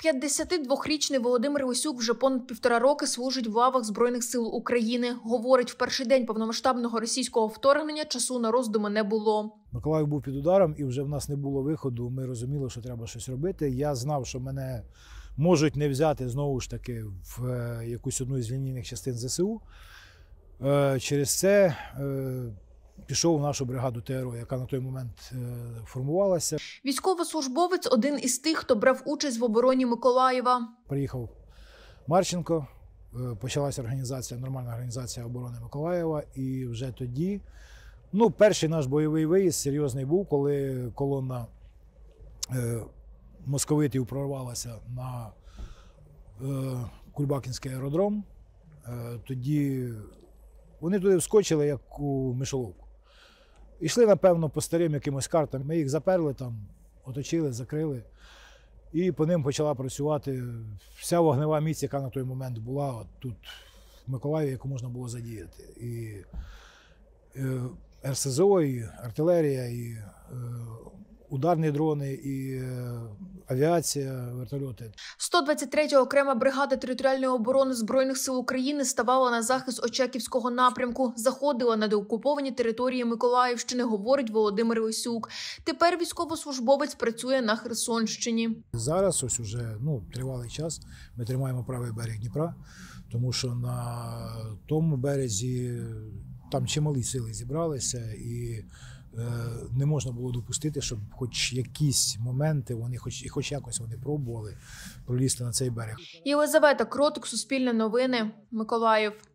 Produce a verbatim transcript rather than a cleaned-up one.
п'ятдесятидвохрічний Володимир Лисюк вже понад півтора роки служить в лавах Збройних сил України. Говорить, в перший день повномасштабного російського вторгнення часу на роздуми не було. Миколаїв був під ударом і вже в нас не було виходу. Ми розуміли, що треба щось робити. Я знав, що мене можуть не взяти знову ж таки в якусь одну з лінійних частин ЗСУ. Через це пішов в нашу бригаду ТРО, яка на той момент формувалася. Військовослужбовець – один із тих, хто брав участь в обороні Миколаєва. Приїхав Марченко, почалася організація, нормальна організація оборони Миколаєва. І вже тоді, ну, перший наш бойовий виїзд серйозний був, коли колона е, московитів прорвалася на е, Кульбакінський аеродром. Е, тоді вони туди вскочили, як у мишоловку. Ішли, напевно, по старим якимось картам. Ми їх заперли там, оточили, закрили. І по ним почала працювати вся вогнева міць, яка на той момент була от тут, в Миколаєві, яку можна було задіяти. І РСЗО, і артилерія, і ударні дрони, і авіація, вертольоти. сто двадцять третя окрема бригада територіальної оборони Збройних сил України ставала на захист Очаківського напрямку, заходила на деокуповані території Миколаївщини, говорить Володимир Лисюк. Тепер військовослужбовець працює на Херсонщині. Зараз ось уже ну, тривалий час ми тримаємо правий берег Дніпра, тому що на тому березі там чималі сили зібралися і не можна було допустити, щоб хоч якісь моменти, вони хоч, хоч якось вони пробували пролізти на цей берег. Єлизавета Кротик, Суспільне новини, Миколаїв.